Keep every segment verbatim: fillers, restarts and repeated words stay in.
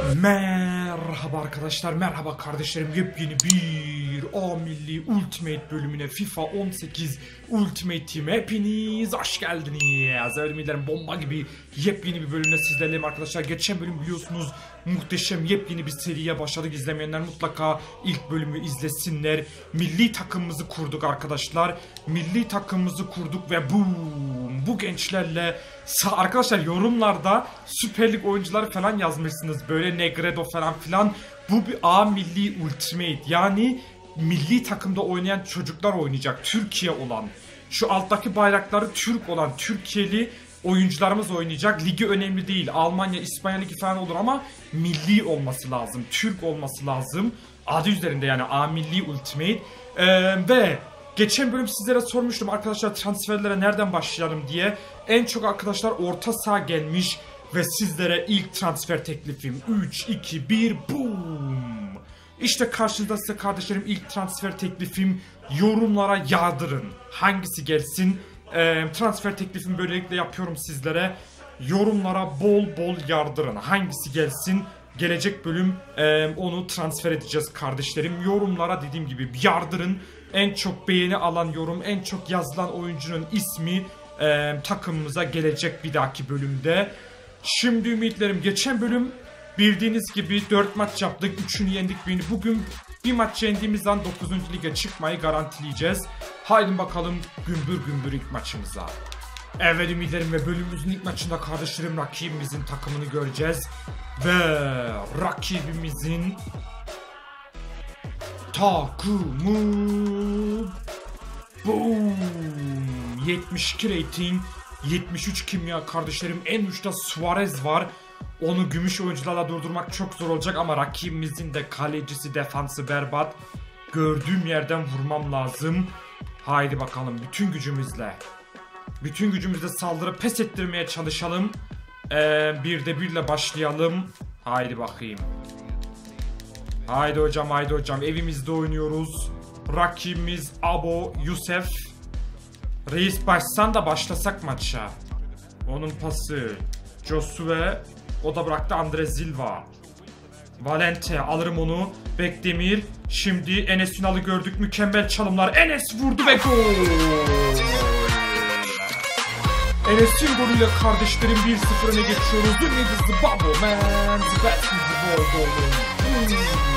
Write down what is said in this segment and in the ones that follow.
Merhaba arkadaşlar, merhaba kardeşlerim. Yepyeni bir A Milli Ultimate bölümüne, FIFA on sekiz Ultimate Team'e hepiniz hoş geldiniz. Eminim bomba gibi yepyeni bir bölümle sizlerleyim arkadaşlar. Geçen bölüm biliyorsunuz muhteşem yepyeni bir seriye başladık. İzlemeyenler mutlaka ilk bölümü izlesinler. Milli takımımızı kurduk arkadaşlar. Milli takımımızı kurduk ve boom, bu gençlerle arkadaşlar yorumlarda Süper Lig oyuncuları falan yazmışsınız. Böyle Negredo falan filan. Bu bir A Milli Ultimate. Yani milli takımda oynayan çocuklar oynayacak. Türkiye olan. Şu alttaki bayrakları Türk olan Türkiye'li oyuncularımız oynayacak. Ligi önemli değil. Almanya, İspanya ligi falan olur ama milli olması lazım. Türk olması lazım. Adı üzerinde yani A Milli Ultimate. Ee, ve geçen bölüm sizlere sormuştum arkadaşlar transferlere nereden başlayalım diye. En çok arkadaşlar orta saha gelmiş ve sizlere ilk transfer teklifim üç, iki, bir, boom. İşte karşınızda size kardeşlerim ilk transfer teklifim. Yorumlara yağdırın. Hangisi gelsin? Ee, transfer teklifimi böylelikle yapıyorum sizlere. Yorumlara bol bol yardırın. Hangisi gelsin? Gelecek bölüm e, onu transfer edeceğiz kardeşlerim. Yorumlara dediğim gibi yardırın. En çok beğeni alan yorum, en çok yazılan oyuncunun ismi e, takımımıza gelecek bir dahaki bölümde. Şimdi ümitlerim, geçen bölüm bildiğiniz gibi dört maç yaptık. üçünü yendik birini. Bugün bir maç yendiğimiz zaman dokuzuncu lige çıkmayı garantileyeceğiz. Haydi bakalım gümbür gümbür ilk maçımıza. Evet ümitlerim, ve bölümümüzün ilk maçında kardeşlerim rakibimizin takımını göreceğiz. Ve rakibimizin takımı boom, yetmiş iki rating, yetmiş üç kimya kardeşlerim. En uçta Suarez var. Onu gümüş oyuncularla durdurmak çok zor olacak ama rakibimizin de kalecisi, defansı berbat. Gördüğüm yerden vurmam lazım. Haydi bakalım bütün gücümüzle. Bütün gücümüzle saldırıp pes ettirmeye çalışalım. Ee, bir de birle başlayalım. Haydi bakayım. Haydi hocam, haydi hocam. Evimizde oynuyoruz. Rakibimiz Abo Yusuf. Reis başsan da başlasak maça. Onun pası Josue. O da bıraktı Andre Silva. Valente, alırım onu. Bekdemir. Şimdi Enes Ünal'ı gördük. Mükemmel çalımlar. Enes vurdu ve gol. Enes'in golüyle kardeşlerim bir sıfır öne geçiyoruz. The niggas the bubble man. The best is the ball golden. Hmm.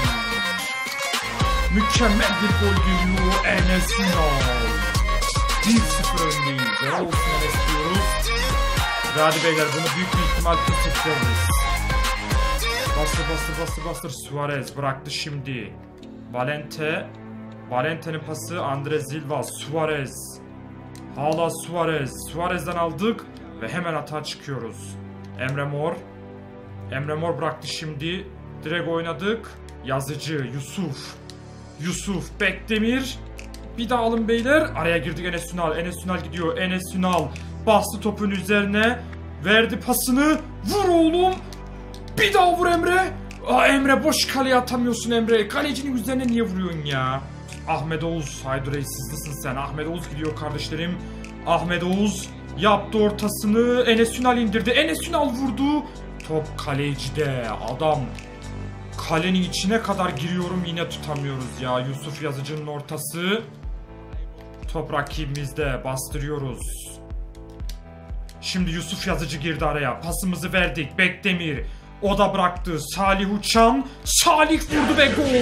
Mükemmel bir gol geliyor Enes Ünal. bir sıfır öndeyiz. Ne olsun Enes diyoruz. Ve hadi beyler, bunu büyük bir ihtimal kesebiliriz. Bastır bastır bastır bastır. Suarez bıraktı şimdi. Valente. Valente'nin pası Andre Silva. Suarez. Hala Suarez. Suarez'den aldık ve hemen atağa çıkıyoruz. Emre Mor. Emre Mor bıraktı şimdi. Direkt oynadık. Yazıcı Yusuf. Yusuf Bekdemir. Bir daha alın beyler. Araya girdik Enes Ünal. Enes Ünal gidiyor. Enes Ünal bastı topun üzerine. Verdi pasını. Vur oğlum. Bir daha vur Emre. Aa, Emre boş kaleye atamıyorsun Emre. Kalecinin üzerine niye vuruyorsun ya? Ahmet Oğuz. Haydi reis, hızlısın sen. Ahmet Oğuz gidiyor kardeşlerim. Ahmet Oğuz yaptı ortasını. Enes Ünal indirdi. Enes Ünal vurdu. Top kalecide. Adam kalenin içine kadar giriyorum, yine tutamıyoruz ya. Yusuf Yazıcı'nın ortası. Top rakibimizde. Bastırıyoruz. Şimdi Yusuf Yazıcı girdi araya. Pasımızı verdik. Bekdemir. O da bıraktı. Salih Uçan. Salih vurdu ve gol.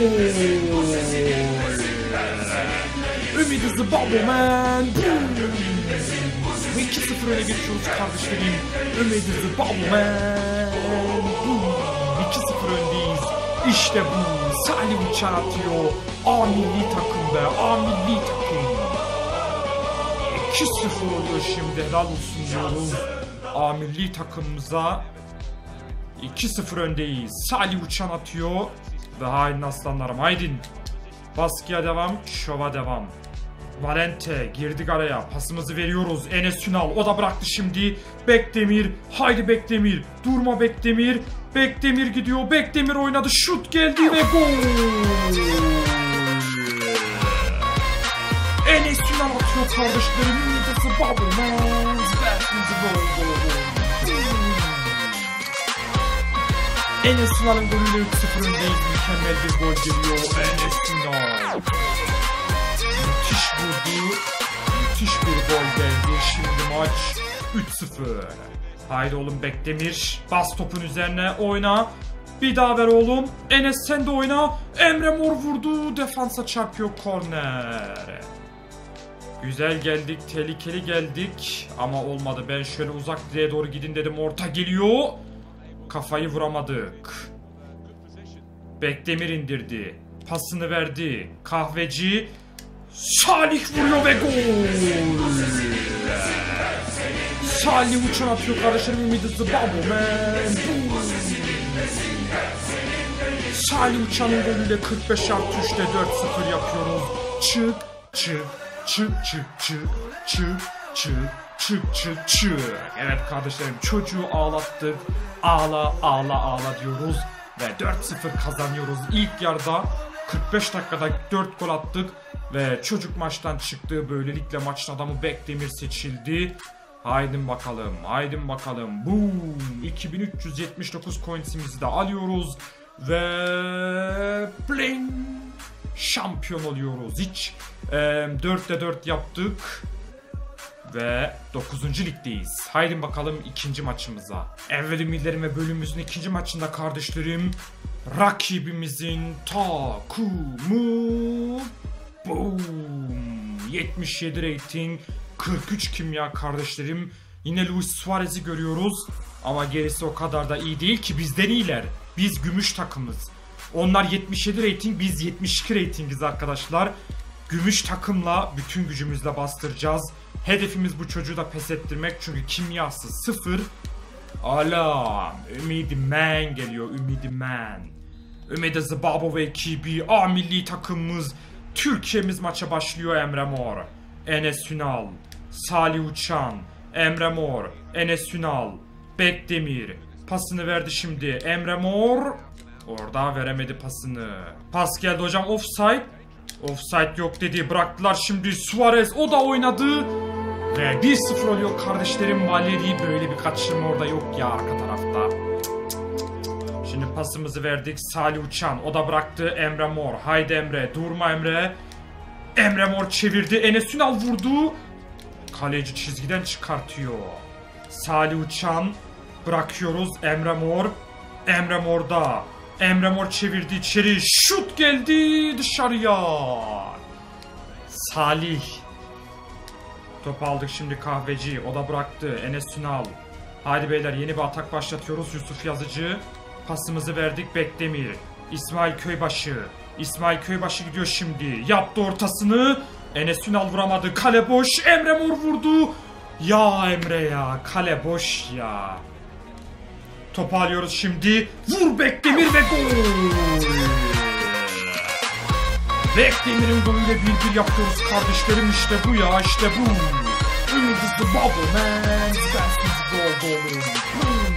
Ümit hızı bubble man. iki sıfır öne geçiyoruz kardeşlerim. Ümit hızı bubble man. iki sıfır öndeyiz. İşte bu. Salih Uçan atıyor. A milli takım be. A milli takım. iki sıfır oluyor şimdi. Helal olsun diyoruz. A milli takımımıza. iki sıfır öndeyiz. Salih Uçan atıyor. Ve hain aslanlarım. Haydin. Baskıya devam. Şova devam. Valente girdik araya. Pasımızı veriyoruz. Enes Ünal. O da bıraktı şimdi. Bekdemir. Haydi Bekdemir. Durma Bekdemir. Bekdemir gidiyor. Bekdemir oynadı. Şut geldi ve gol. Enes Ünal atıyor kardeşlerim. Midası bubble man. Enes Ünal'ın golüyle üç sıfır öndeyiz. Mükemmel bir gol geliyor. Enes Ünal. Müthiş vurdu. Müthiş bir gol geldi. Şimdi maç üç sıfır. Haydi oğlum Bekdemir. Bas topun üzerine oyna. Bir daha ver oğlum. Enes sen de oyna. Emre Mor vurdu. Defansa çarpıyor, korner. Güzel geldik. Tehlikeli geldik. Ama olmadı. Ben şöyle uzak direğe doğru gidin dedim. Orta geliyor. Kafayı vuramadık. Bekdemir indirdi. Pasını verdi. Kahveci. Salih vuruyor ve gol. Salih uçan atıyor kardeşlerim. Ümidi Zıbabo man. Salih uçanın golüyle kırk beş artı üçte dört sıfır yapıyoruz. Çık çık çık çık çık çık çık çık çık çık. Evet kardeşlerim, çocuğu ağlattık. Ağla ağla ağla diyoruz. Ve dört sıfır kazanıyoruz. İlk yarıda kırk beş dakikada dört gol attık. Ve çocuk maçtan çıktı. Böylelikle maçın adamı Bekdemir seçildi. Haydi bakalım, haydi bakalım. Boom! iki bin üç yüz yetmiş dokuz coinsimizi de alıyoruz. Ve bling! Şampiyon oluyoruz. Hiç e, dörtte dört yaptık. Ve dokuzuncu ligdeyiz. Haydi bakalım ikinci maçımıza. Evveli millerim ve bölümümüzün ikinci maçında kardeşlerim, rakibimizin takımı boom! yetmiş yedi rating, kırk üç kimya kardeşlerim. Yine Luis Suarez'i görüyoruz. Ama gerisi o kadar da iyi değil ki, bizden iyiler. Biz gümüş takımız. Onlar yetmiş yedi rating, biz yetmiş iki ratingiz arkadaşlar. Gümüş takımla bütün gücümüzle bastıracağız. Hedefimiz bu çocuğu da pes ettirmek, çünkü kimyası sıfır. Alam, Ümidi Man geliyor, Ümidi Man. Ümidi Zıbabo ve ekibi, A milli takımımız, Türkiye'miz maça başlıyor. Emre Mor, Enes Ünal, Salih Uçan, Emre Mor, Enes Ünal, Bekdemir. Pasını verdi şimdi Emre Mor. Orada veremedi pasını. Pas geldi hocam, offside. Offside yok dedi, bıraktılar şimdi. Suarez, o da oynadı. Ve bir sıfır oluyor kardeşlerim. Valeri, böyle bir kaçırma orada yok ya arka tarafta. Şimdi pasımızı verdik. Salih Uçan, o da bıraktı. Emre Mor, haydi Emre, durma Emre. Emre Mor çevirdi, Enes Ünal vurdu. Kaleci çizgiden çıkartıyor. Salih Uçan, bırakıyoruz. Emre Mor, Emre Mor'da. Emre Mor çevirdi içeri, şut geldi dışarıya. Salih. Top aldık şimdi Kahveci, o da bıraktı. Enes Ünal. Haydi beyler, yeni bir atak başlatıyoruz. Yusuf Yazıcı. Pasımızı verdik Bekdemir. İsmail Köybaşı. İsmail Köybaşı gidiyor şimdi. Yaptı ortasını. Enes Ünal vuramadı. Kale boş. Emre Mor vurdu. Ya Emre ya. Kale boş ya. Topu alıyoruz şimdi. Vur Bekdemir ve gol. Bekdemir'in golüyle bir bir yapıyoruz kardeşlerim. İşte bu ya, işte bu. Ümidi Zıbabo man. Sensiz gol oğlum. Hmm.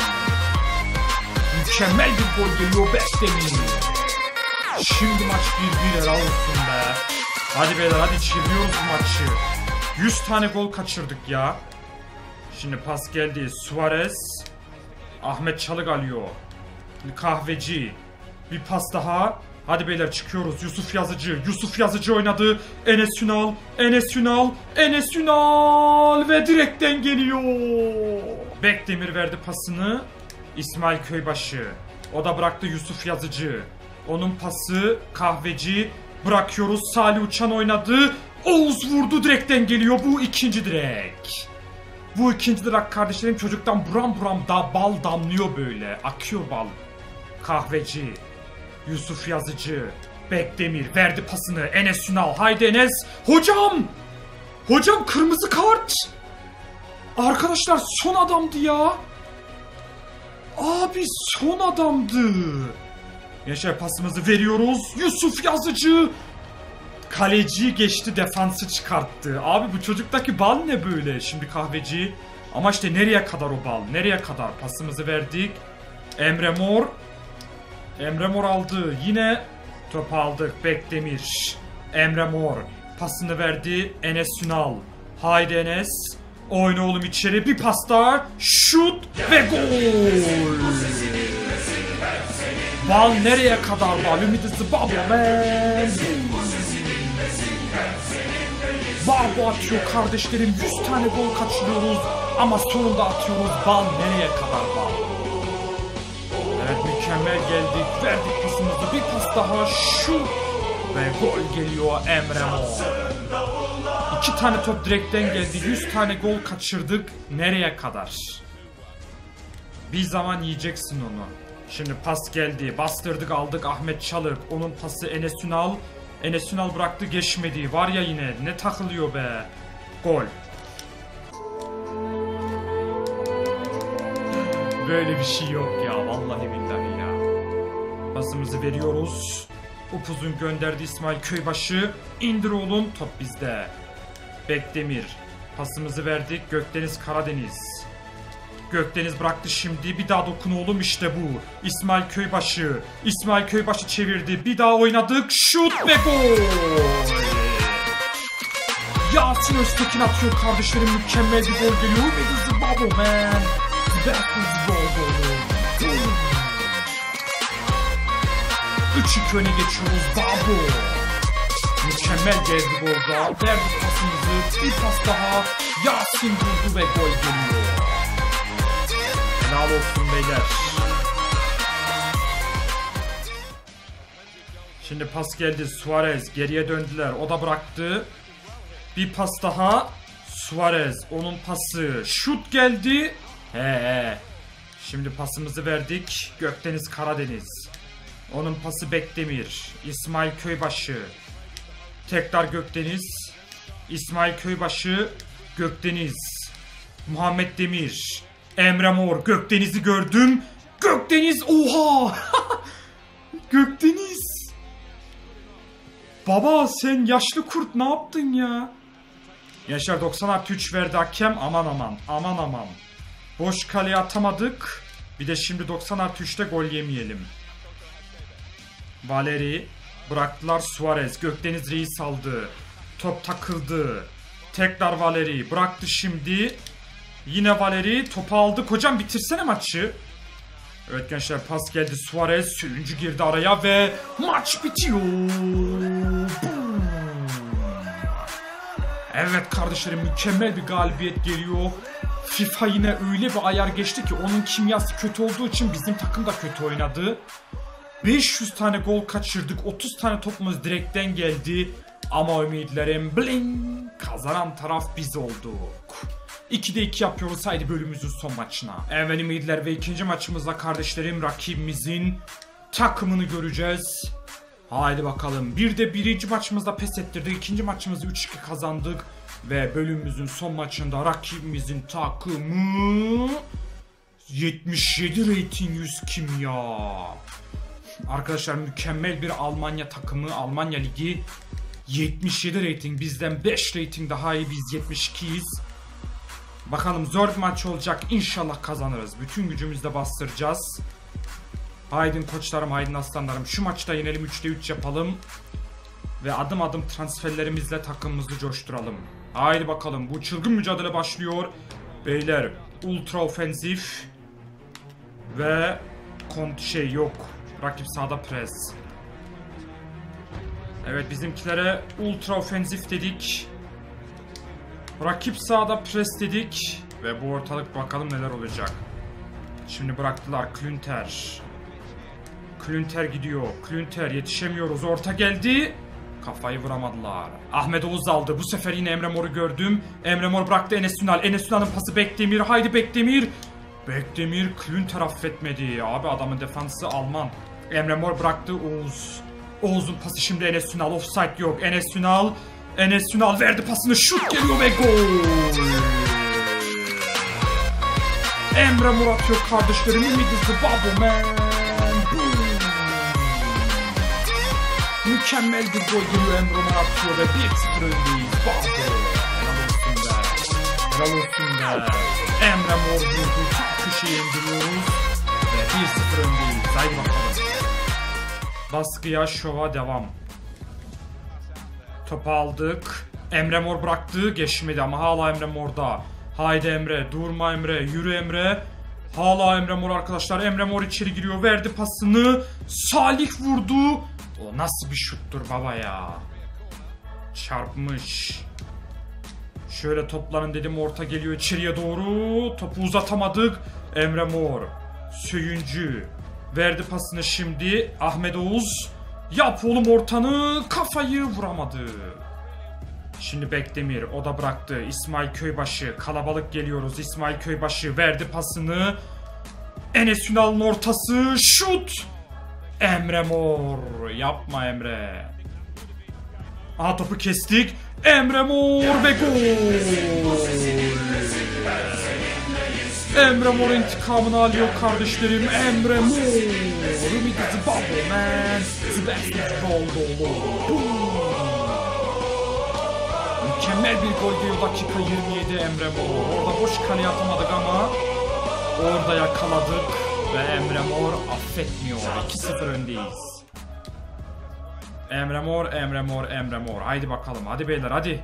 Mükemmel bir gol geliyor Bekdemir. Şimdi maç bir bir helal olsun be. Hadi beyler, hadi çeviriyoruz maçı. yüz tane gol kaçırdık ya. Şimdi pas geldi. Suarez. Ahmet Çalık alıyor. Kahveci. Bir pas daha. Hadi beyler, çıkıyoruz. Yusuf Yazıcı. Yusuf Yazıcı oynadı. Enes Ünal. Enes Ünal. Enes Ünal. Ve direkten geliyor. Bekdemir verdi pasını. İsmail Köybaşı. O da bıraktı Yusuf Yazıcı. Onun pası Kahveci. Bırakıyoruz. Salih Uçan oynadı. Oğuz vurdu, direkten geliyor. Bu ikinci direk. Bu ikinci direk kardeşlerim, çocuktan buram buram da bal damlıyor böyle. Akıyor bal. Kahveci. Yusuf Yazıcı. Bekdemir verdi pasını. Enes Ünal. Haydi Enes. Hocam. Hocam kırmızı kart. Arkadaşlar son adamdı ya. Abi son adamdı. Yaşar, pasımızı veriyoruz. Yusuf Yazıcı. Kaleci geçti, defansı çıkarttı. Abi bu çocuktaki bal ne böyle? Şimdi Kahveci. Ama işte nereye kadar o bal? Nereye kadar? Pasımızı verdik. Emre Mor. Emre Mor aldı. Yine top aldık. Bekdemir. Emre Mor. Pasını verdi. Enes Ünal. Haydi Enes. Oyna oğlum içeri. Bir pas daha. Şut ve gol. Bal nereye kadar bal? Ümit is bubble man. Bal atıyor kardeşlerim. yüz tane gol kaçırıyoruz. Ama sonunda atıyoruz. Bal nereye kadar bal? Evet, mükemmel geldik. Verdik pasımızı. Bir pas daha. Şut. Ve gol geliyor Emre Mor. İki tane top direkten geldi. yüz tane gol kaçırdık. Nereye kadar? Bir zaman yiyeceksin onu. Şimdi pas geldi. Bastırdık, aldık Ahmet Çalık. Onun pası Enes Ünal. Enes Ünal bıraktı, geçmedi. Var ya yine. Ne takılıyor be. Gol. Böyle bir şey yok ya. Vallahi billahi ya. Pasımızı veriyoruz. Upuzun gönderdi İsmail Köybaşı. İndir oğlum. Top bizde. Bekdemir. Pasımızı verdik. Gökdeniz Karadeniz. Gökdeniz bıraktı şimdi. Bir daha dokun oğlum, işte bu. İsmail Köybaşı. İsmail Köybaşı çevirdi. Bir daha oynadık. Şut ve gol. Yasin Öztekin atıyor kardeşlerim. Mükemmel bir gol geliyor. Ve the bubble man. That is gol. üç iki öne geçiyoruz. Bubble. Mükemmel geldi golda. Verdik pasımızı. Bir pas daha. Yasin vurdu ve gol geliyor. Helal olsun beyler. Şimdi pas geldi. Suarez geriye döndüler. O da bıraktı. Bir pas daha. Suarez. Onun pası. Şut geldi. He he. Şimdi pasımızı verdik. Gökdeniz Karadeniz. Onun pası Bekdemir. İsmail Köybaşı. Tekrar Gökdeniz. İsmail Köybaşı. Gökdeniz. Muhammed Demir. Emre Mor. Gökdeniz'i gördüm. Gökdeniz. Oha. Gökdeniz. Baba sen yaşlı kurt ne yaptın ya? Yaşar doksan artı üç verdi hakem. Aman aman. Aman aman. Boş kaleye atamadık. Bir de şimdi doksan artı üçte gol yemeyelim. Valeri. Bıraktılar Suarez. Gökdeniz Reis aldı. Top takıldı. Tekrar Valeri. Bıraktı şimdi. Yine Valeri. Topu aldık. Hocam bitirsene maçı. Evet gençler, pas geldi. Suarez. Sürüncü girdi araya ve maç bitiyor. Evet kardeşlerim, mükemmel bir galibiyet geliyor. FIFA yine öyle bir ayar geçti ki onun kimyası kötü olduğu için bizim takım da kötü oynadı. beş yüz tane gol kaçırdık. otuz tane topumuz direkten geldi. Ama ümitlerim bling. Kazanan taraf biz olduk. ikide iki yapıyoruz haydi bölümümüzün son maçına. Evet ümitler ve ikinci maçımızda kardeşlerim rakibimizin takımını göreceğiz. Haydi bakalım. Bir de birinci maçımızda pes ettirdik. İkinci maçımızı üç iki kazandık. Ve bölümümüzün son maçında rakibimizin takımı yetmiş yedi rating yüz kim ya? Arkadaşlar mükemmel bir Almanya takımı, Almanya Ligi. yetmiş yedi rating, bizden beş rating daha iyi, biz yetmiş ikiyiz. Bakalım zor bir maç olacak, inşallah kazanırız. Bütün gücümüzle bastıracağız. Haydin koçlarım, haydin aslanlarım, şu maçta yenelim, üçte üç yapalım. Ve adım adım transferlerimizle takımımızı coşturalım. Haydi bakalım, bu çılgın mücadele başlıyor. Beyler ultra ofensif. Ve kont şey yok. Rakip sahada pres. Evet bizimkilere ultra ofensif dedik. Rakip sahada pres dedik. Ve bu ortalık bakalım neler olacak. Şimdi bıraktılar Klünter. Klünter gidiyor. Klünter yetişemiyoruz. Orta geldi. Kafayı vuramadılar. Ahmet Oğuz aldı. Bu sefer yine Emre Mor'u gördüm. Emre Mor bıraktı Enes Ünal. Enes Ünal'ın pası Bekdemir. Haydi Bekdemir. Bekdemir Klünter affetmedi. Abi adamın defansı Alman. Emre Mor bıraktı Oğuz. Oğuz'un pası şimdi Enes Ünal. Offside yok. Enes Ünal. Enes Ünal verdi pasını. Şut geliyor ve gol. Emre Mor atıyor kardeşlerim. Ümidizli bubble man. Mükemmel bir gol geliyor, Emre Mor atıyor ve bir sıfır öndeyiz. Bubble. Helal olsun be. Helal olsun be. Emre Mor vurdu. Tam köşeye indiriyoruz. Ve bir sıfır öndeyiz. Haydi bakalım. Baskıya, şova devam. Topu aldık. Emre Mor bıraktı. Geçmedi ama hala Emre Mor'da. Haydi Emre. Durma Emre. Yürü Emre. Hala Emre Mor arkadaşlar. Emre Mor içeri giriyor. Verdi pasını. Salih vurdu. O nasıl bir şuttur baba ya. Çarpmış. Şöyle toplanın dedim. Orta geliyor içeriye doğru. Topu uzatamadık. Emre Mor. Söyüncü. Verdi pasını şimdi. Ahmet Oğuz. Yap oğlum ortanı. Kafayı vuramadı. Şimdi Bekdemir. O da bıraktı. İsmail Köybaşı. Kalabalık geliyoruz. İsmail Köybaşı verdi pasını. Enes Ünal'ın ortası. Şut. Emre Mor. Yapma Emre. Aha topu kestik. Emre Mor ve gol. Emre Mor intikamını alıyor kardeşlerim. Emre Mor. Ümit is bubble man. The best is gold. Mükemmel bir gol geliyor dakika yirmi yedi Emre Mor. Orada boş kaleye atamadık ama orada yakaladık ve Emre Mor affetmiyor. iki sıfır öndeyiz. Emre Mor, Emre Mor, Emre Mor. Haydi bakalım. Hadi beyler hadi.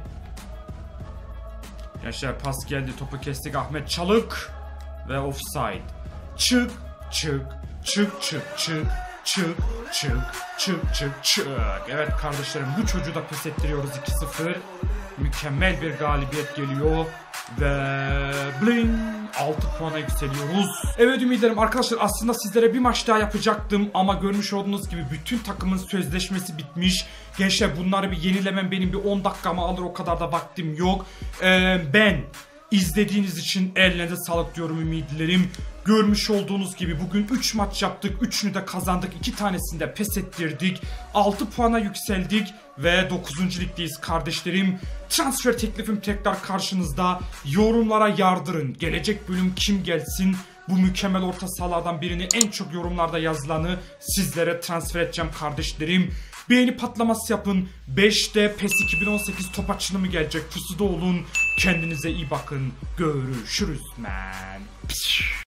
Gençler pas geldi. Topu kestik. Ahmet Çalık. Ve offside. Çık, çık, çık, çık, çık, çık, çık, çık, çık, çık. Evet kardeşlerim bu çocuğu da pes ettiriyoruz iki sıfır. Mükemmel bir galibiyet geliyor. Ve bling altı puana yükseliyoruz. Evet ümitlerim arkadaşlar aslında sizlere bir maç daha yapacaktım. Ama görmüş olduğunuz gibi bütün takımın sözleşmesi bitmiş. Gençler bunları bir yenilemem benim bir on dakikamı alır, o kadar da vaktim yok. Ee, ben izlediğiniz için ellerinize sağlık diyorum ümitlerim. Görmüş olduğunuz gibi bugün üç maç yaptık. üçünü de kazandık. iki tanesini de pes ettirdik. altı puana yükseldik. Ve dokuzuncu ligdeyiz kardeşlerim. Transfer teklifim tekrar karşınızda. Yorumlara yardırın. Gelecek bölüm kim gelsin? Bu mükemmel orta sahalardan birini en çok yorumlarda yazılanı sizlere transfer edeceğim kardeşlerim. Beğeni patlaması yapın. beşte PES iki bin on sekiz top açılımı gelecek. Pusuda olun. Kendinize iyi bakın. Görüşürüz man.